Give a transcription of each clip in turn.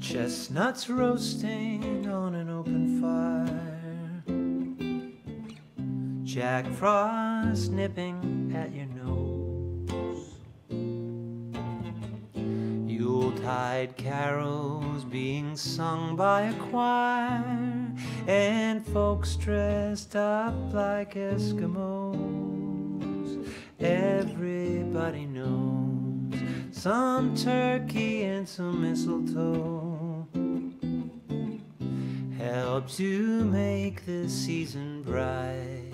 Chestnuts roasting on an open fire, Jack Frost nipping at your nose, Yuletide carols being sung by a choir, and folks dressed up like Eskimos. Everybody knows some turkey and some mistletoe helps you make the season bright.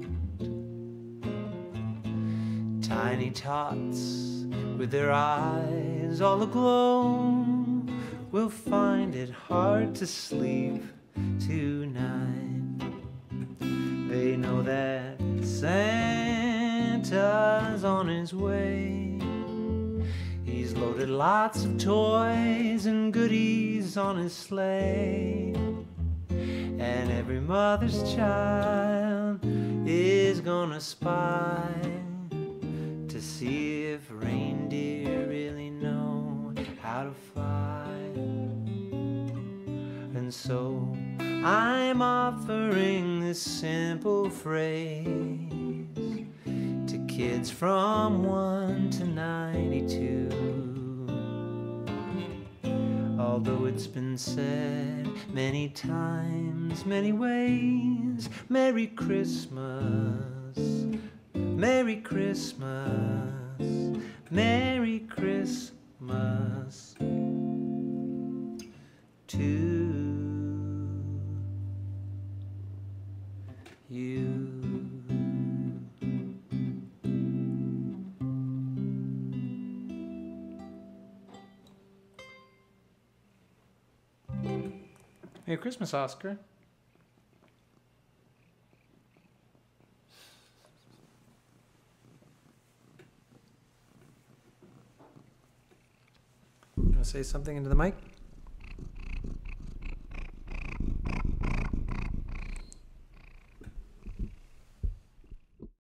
Tiny tots with their eyes all aglow will find it hard to sleep tonight. They know that Santa's on his way. He's loaded lots of toys and goodies on his sleigh, and every mother's child is gonna spy to see if reindeer really know how to fly. And so I'm offering this simple phrase to kids from 1 to 92. Although it's been said many times, many ways, Merry Christmas, Merry Christmas, Merry Christmas to you. Merry Christmas, Oscar. You want to say something into the mic?